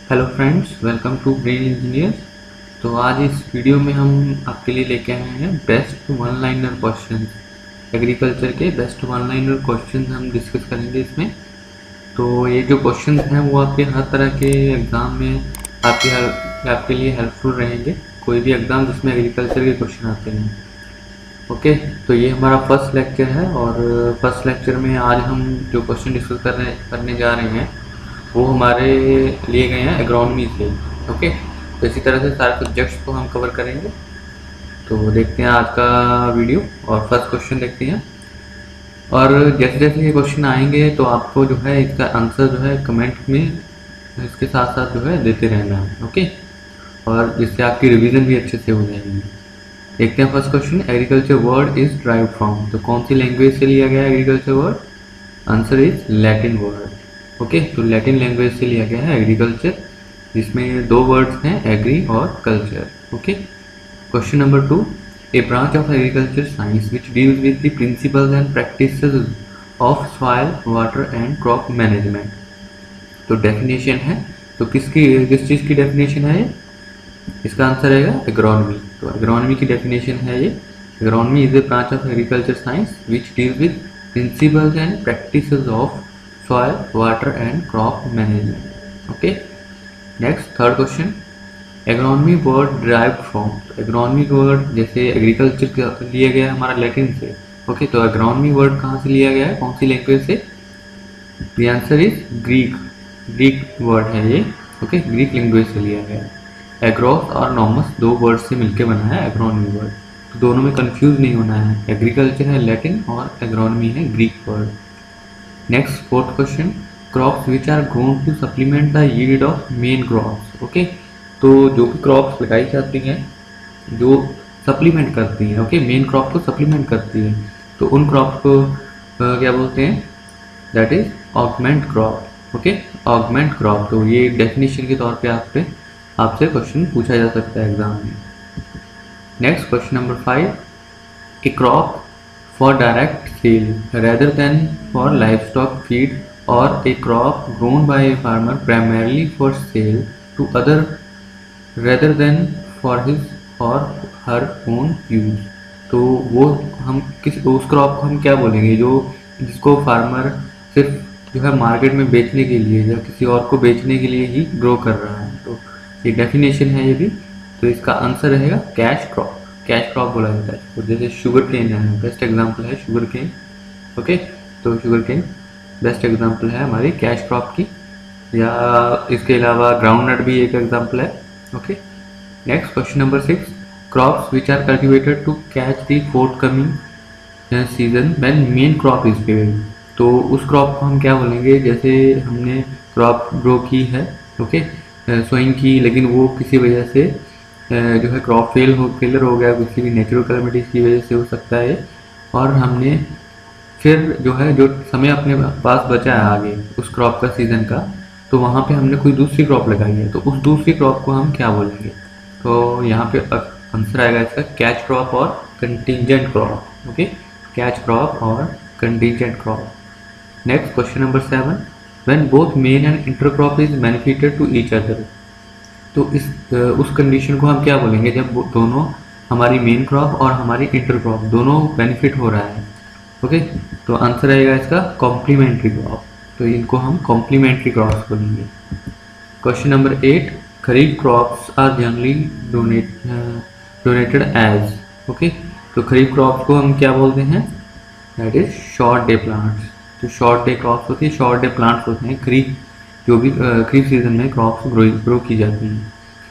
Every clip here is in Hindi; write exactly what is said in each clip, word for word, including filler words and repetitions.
Hello friends, welcome to brain engineers. तो आज इस वीडियो में हम आपके लिए लेके आए हैं best one liner question. Agriculture के बेस्ट वन लाइनर क्वेश्चन हम डिस्कस करेंगे इसमें। तो ये जो क्वेश्चन हैं वो आपके हर तरह के एग्ज़ाम में आपके हर आपके लिए हेल्पफुल रहेंगे। कोई भी एग्ज़ाम जिसमें एग्रीकल्चर के क्वेश्चन आते हैं। ओके, तो ये हमारा फर्स्ट लेक्चर है और फर्स्ट लेक्चर में आज हम जो क्वेश्चन डिस्कस करने करने जा रहे हैं वो हमारे लिए गए हैं एग्रोनॉमी से। ओके, तो इसी तरह से सारे सब्जेक्ट्स को हम कवर करेंगे। तो देखते हैं आज का वीडियो और फर्स्ट क्वेश्चन देखते हैं। और जैसे जैसे ये क्वेश्चन आएंगे तो आपको जो है इसका आंसर जो है कमेंट में इसके साथ साथ जो है देते रहना है। ओके, और जिससे आपकी रिवीजन भी अच्छे से हो जाएगी। देखते हैं first question, agriculture word is drive from. तो कौन सी लैंग्वेज से लिया गया है agriculture word? Answer is Latin word. Okay, तो लैटिन लैंग्वेज से लिया गया है एग्रीकल्चर, जिसमें दो वर्ड्स हैं एग्री और culture. Okay, question number two, a branch of agriculture science which deals with the principles and practices of soil water and crop management. तो डेफिनेशन है, तो किसकी किस चीज़ की डेफिनेशन है ये? इसका आंसर रहेगा एग्रोनॉमी। तो एग्रोनॉमी की डेफिनेशन है ये। Agronomy is a branch of agriculture science which deals with principles and practices of soil, water and crop management. Okay, next third question, agronomy word derived from। तो agronomy word जैसे agriculture लिया गया है हमारा लैटिन से। ओके okay, तो agronomy word कहाँ से लिया गया है, कौन सी लैंग्वेज से? The answer is Greek. Greek word है ये। ओके okay, ग्रीक लैंग्वेज से लिया गया है। एग्रोस और नॉमस दो वर्ड से मिलकर बना है एग्रोनॉमी वर्ड। तो दोनों में कंफ्यूज नहीं होना है, एग्रीकल्चर है लैटिन और एग्रोनॉमी है Greek word. Next fourth question, crops which are grown to supplement the yield of main crops. Okay, तो जो भी क्रॉप्स लगाई जाती हैं जो सप्लीमेंट करती हैं, ओके मेन क्रॉप को सप्लीमेंट करती हैं, तो उन क्रॉप्स को uh, क्या बोलते हैं? That is augment crop. Okay, augment crop. तो ये डेफिनेशन के तौर पे आपसे आपसे क्वेश्चन पूछा जा सकता है एग्जाम में। Next question number five, a crop for direct sale rather than for livestock feed, or a crop grown by a farmer primarily for sale to other rather than for his or her own use। तो वो हम किस उस क्रॉप को हम क्या बोलेंगे जो जिसको फार्मर सिर्फ जो है मार्केट में बेचने के लिए या किसी और को बेचने के लिए ही ग्रो कर रहा है। तो ये डेफिनेशन है ये भी। तो इसका आंसर रहेगा कैश क्रॉप। कैश क्रॉप बोला जाता है। तो जैसे शुगर केन है, बेस्ट एग्जांपल है शुगर केन। ओके, तो शुगर केन बेस्ट एग्जांपल है हमारी कैश क्रॉप की। या इसके अलावा ग्राउंडनट भी एक एग्जांपल है। Okay, next question number six, crops which are cultivated to catch the fourth coming season when main crop is failed. तो उस क्रॉप को हम क्या बोलेंगे? जैसे हमने क्रॉप ग्रो की है, ओके सोइंग की, लेकिन वो किसी वजह से जो है क्रॉप फेल हो फेलर हो गया, किसी भी नेचुरल कैलेमिटीज की वजह से हो सकता है। और हमने फिर जो है जो समय अपने पास बचा है आगे उस क्रॉप का सीज़न का, तो वहाँ पे हमने कोई दूसरी क्रॉप लगाई है, तो उस दूसरी क्रॉप को हम क्या बोलेंगे? तो यहाँ पे आंसर आएगा इसका कैच क्रॉप और contingent crop. Okay, catch crop और contingent crop. Next question number seven, when both main and inter crop is benefited to each other. तो इस उस कंडीशन को हम क्या बोलेंगे जब दोनों हमारी मेन क्रॉप और हमारी इंटर क्रॉप दोनों बेनिफिट हो रहा है। ओके, तो आंसर आएगा इसका कॉम्प्लीमेंट्री क्रॉप। तो इनको हम कॉम्प्लीमेंट्री क्रॉप्स बोलेंगे। Question number eight, kharif crops are generally donate donated as. Okay, तो खरीफ क्रॉप्स को हम क्या बोलते हैं? That is short day plants. तो शॉर्ट डे क्रॉप्स होती है, शॉर्ट डे प्लांट्स होते हैं खरीफ जो भी खरीफ सीजन में क्रॉप्स ग्रो ग्रो की जाती हैं।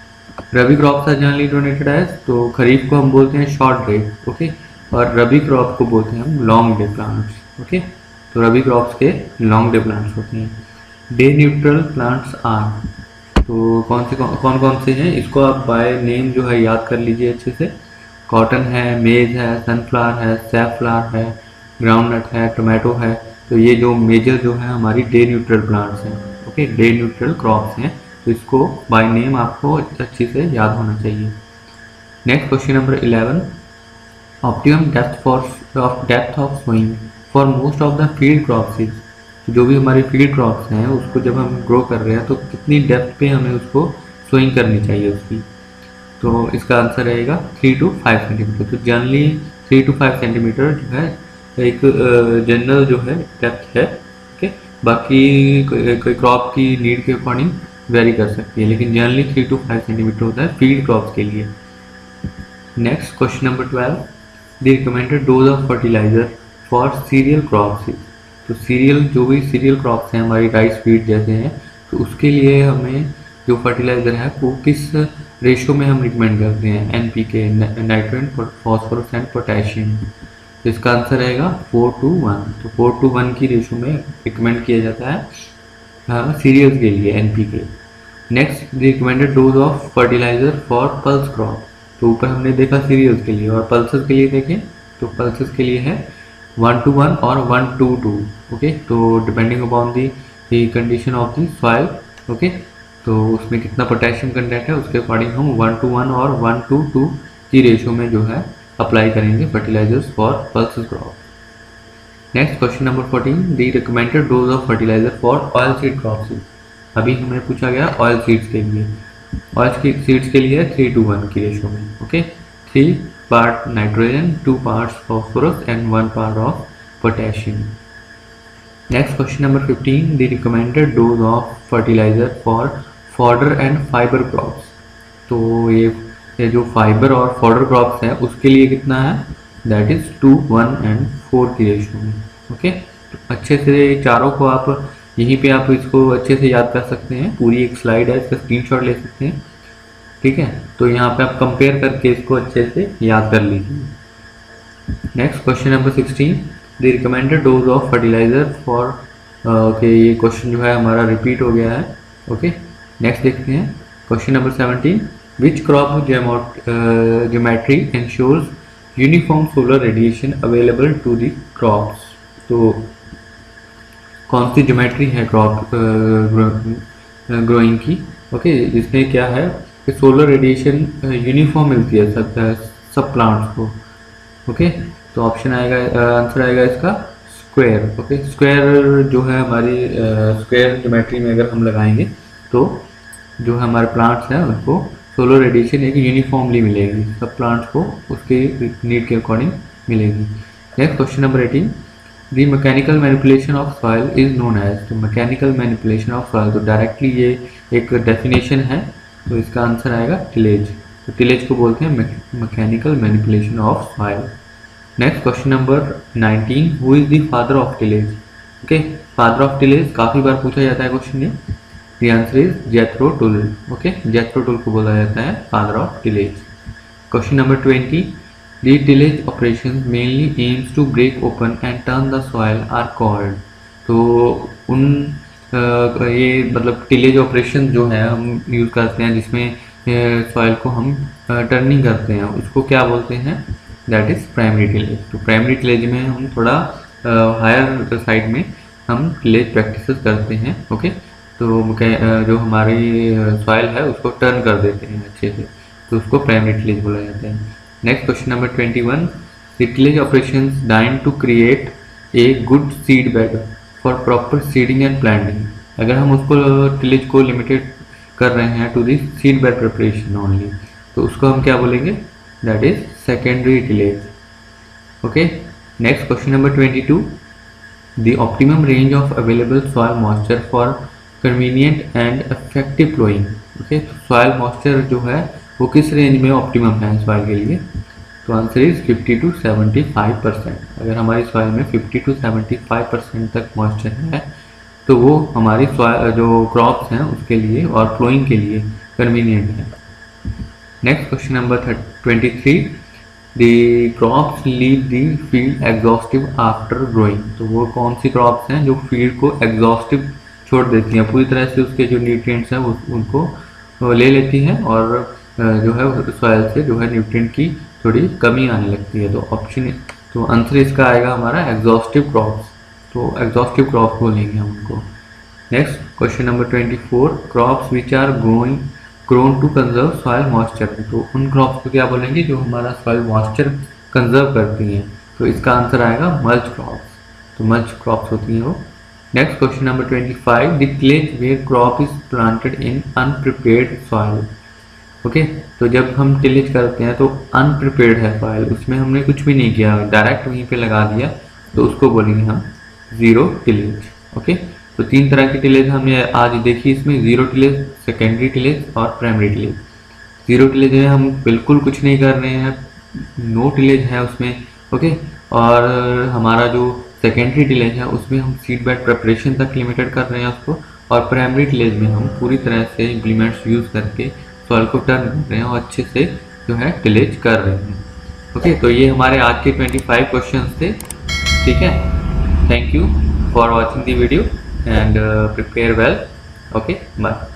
Rabi crops are generally donated as, तो खरीफ को हम बोलते हैं शॉर्ट डे। ओके, और रबी क्रॉप को बोलते हैं हम लॉन्ग डे प्लांट्स। ओके, तो रबी क्रॉप्स के लॉन्ग डे प्लांट्स होते हैं। डे न्यूट्रल प्लांट्स आर, तो कौन से कौन कौन, कौन से हैं? इसको आप बाय नेम जो है याद कर लीजिए अच्छे से। कॉटन है, मेज है, सनफ्लावर है, सैफफ्लावर है, ग्राउंडनट है, टोमेटो है। तो ये जो मेजर जो है हमारी डे न्यूट्रल प्लांट्स हैं। ओके, डे न्यूट्रल क्रॉप्स हैं, तो इसको बाय नेम आपको अच्छी से याद होना चाहिए। Next question number eleven, optimum depth for of depth of sowing for most of the field crops is. तो जो भी हमारे फील्ड क्रॉप्स हैं उसको जब हम ग्रो कर रहे हैं तो कितनी डेप्थ पे हमें उसको सोइंग करनी चाहिए उसकी। तो इसका आंसर रहेगा थ्री टू फाइव सेंटीमीटर। तो generally three to five centimetre जो है एक जनरल जो है डेप्थ है। ओके, बाकी कोई क्रॉप की नीड के अकॉर्डिंग वेरी कर सकती है, लेकिन generally three to five centimetre होता है फील्ड क्रॉप्स के लिए। Next question number twelve, the recommended dose of fertiliser for cereal crops. तो सीरियल जो भी सीरियल क्रॉप्स हैं हमारी राइस व्हीट जैसे हैं, तो उसके लिए हमें जो फर्टिलाइज़र है वो किस रेशो में हम रिकमेंड करते हैं, N P K, nitrogen, phosphorus and potassium. तो इसका आंसर रहेगा फोर टू वन। तो फोर टू वन की रेशो में रिकमेंड किया जाता है सीरियल्स के लिए N P K. Next, the recommended dose of fertiliser for pulse crop. तो ऊपर हमने देखा सीरियल्स के लिए, और पल्सेस के लिए देखें तो पल्सेस के लिए है वन टू वन और वन टू टू। ओके, तो depending upon the condition of the soil, okay, तो उसमें कितना पोटेशियम कंटेंट है उसके अकॉर्डिंग हम वन टू वन और वन टू टू की रेशो में जो है अप्लाई करेंगे fertilisers for pulses crop. Next question number fourteen, the recommended dose of fertiliser for oil seed crops. अभी हमें पूछा गया ऑयल सीड्स के लिए। ऑयल सीड्स के लिए थ्री टू वन की रेशो में। Okay, three part nitrogen, two parts phosphorus and one part of potassium. Next question number fifteen, the recommended dose of fertiliser for fodder and fibre crops. तो ये ये जो फाइबर और फॉडर क्रॉप्स है उसके लिए कितना है, that is two one and four की रेशो में। ओके, तो अच्छे से चारों को आप यहीं पे आप इसको अच्छे से याद कर सकते हैं, पूरी एक स्लाइड है, इसका स्क्रीनशॉट ले सकते हैं। ठीक है, तो यहाँ पे आप कंपेयर करके इसको अच्छे से याद कर लीजिए। Next question number sixteen, the recommended dose of fertiliser for, okay ये क्वेश्चन जो है हमारा रिपीट हो गया है। ओके, नेक्स्ट देखते हैं question number seventeen, which crop geometry ensures uniform solar radiation available to the crops. तो कौन सी ज्योमेट्री है क्रॉप ग्रोइंग की, ओके, इसमें क्या है कि सोलर रेडिएशन यूनिफॉर्म मिलती है सब सब प्लांट्स को। ओके, तो ऑप्शन आएगा, आंसर आएगा इसका स्क्वायर। ओके, स्क्वायर जो है हमारी स्क्वायर ज्योमेट्री में अगर हम लगाएंगे तो जो हमारे प्लांट्स हैं उनको सोलर रेडिएशन एक यूनिफॉर्मली मिलेगी, सब प्लांट्स को उसके नीड के अकॉर्डिंग मिलेगी। Next question number eighteen, the mechanical manipulation of soil is known as. तो मैकेनिकल मैनिपुलेशन ऑफ सॉइल, तो डायरेक्टली ये एक डेफिनेशन है, तो इसका आंसर आएगा टिलेज। तो टिलेज को बोलते हैं mechanical manipulation of soil. Next question number nineteen, who is the father of tillage. Okay, father of tillage काफ़ी बार पूछा जाता है क्वेश्चन में। The answer is Jethro Tull. Okay, Jethro Tull को बोला जाता है father of tillage. Question number twenty, the tillage operation mainly aims to break open and turn the soil are called. तो उन uh, ये मतलब टिलेज ऑपरेशन जो है हम यूज़ करते हैं जिसमें सॉइल को हम टर्निंग uh, करते हैं, उसको क्या बोलते हैं, दैट इज़ प्राइमरी टिलेज। तो प्राइमरी टिलेज में हम थोड़ा हायर uh, साइड में हम टिलेज प्रैक्टिसेस करते हैं। ओके, तो uh, जो हमारी सॉइल है उसको टर्न कर देते हैं अच्छे से, तो उसको प्राइमरी टिलेज बोला जाता है। Next question number twenty one, the tillage operations done to create a good seed bed for proper seeding and planting. अगर हम उसको टिलेज को लिमिटेड कर रहे हैं to the seed bed preparation only, तो उसको हम क्या बोलेंगे, that is secondary tillage. Okay, next question number twenty two, the optimum range of available soil moisture for convenient and effective ploughing. Okay, soil moisture जो है वो किस रेंज में ऑप्टिमम है सॉइल के लिए, तो answer is fifty to seventy five percent. अगर हमारी सॉइल में fifty to seventy five percent तक मॉइस्चर है तो वो हमारी सॉइल जो क्रॉप्स हैं उसके लिए और फ्लोइंग के लिए कन्वीनियंट है। Next question number twenty three, the crops leave the field exhaustive after growing. तो वो कौन सी क्रॉप्स हैं जो फील्ड को एग्जॉस्टिव छोड़ देती हैं, पूरी तरह से उसके जो न्यूट्रिएंट्स हैं उनको ले लेती हैं और जो है सॉइल से जो है न्यूट्रिएंट की थोड़ी कमी आने लगती है। तो ऑप्शन, तो आंसर इसका आएगा हमारा एग्जॉस्टिव क्रॉप्स। तो एग्जॉस्टिव क्रॉप्स बोलेंगे हम उनको। Next question number twenty four, crops which are growing grown to conserve soil moisture. तो उन क्रॉप्स को क्या बोलेंगे जो हमारा सॉइल मॉइस्चर कंजर्व करती हैं, तो इसका आंसर आएगा मल्च क्रॉप्स। तो मल्च क्रॉप्स होती हैं वो। Next question number twenty five, the tillage where crop is planted in unprepared soil. Okay, तो जब हम टिलेज करते हैं तो अनप्रिपेयर्ड है सॉइल, उसमें हमने कुछ भी नहीं किया, डायरेक्ट वहीं पे लगा दिया, तो उसको बोलेंगे हम जीरो टिलेज। ओके, तो तीन तरह की टिलेज हमने आज देखी इसमें, जीरो टिलेज, सेकेंडरी टिलेज और प्राइमरी टिलेज। जीरो टिलेज है हम बिल्कुल कुछ नहीं कर रहे हैं, नो टिलेज है उसमें। ओके, और हमारा जो सेकेंडरी टिलेज है उसमें हम सीड बेड प्रिपरेशन तक लिमिटेड कर रहे हैं उसको, और प्राइमरी टिलेज में हम पूरी तरह से इम्प्लीमेंट्स यूज़ करके सॉइल को टर्न कर रहे हैं और अच्छे से जो है टिलेज कर रहे हैं। ओके, तो ये हमारे आज के ट्वेंटी फाइव क्वेश्चन थे। ठीक है, thank you for watching the video and prepare well. Okay, bye.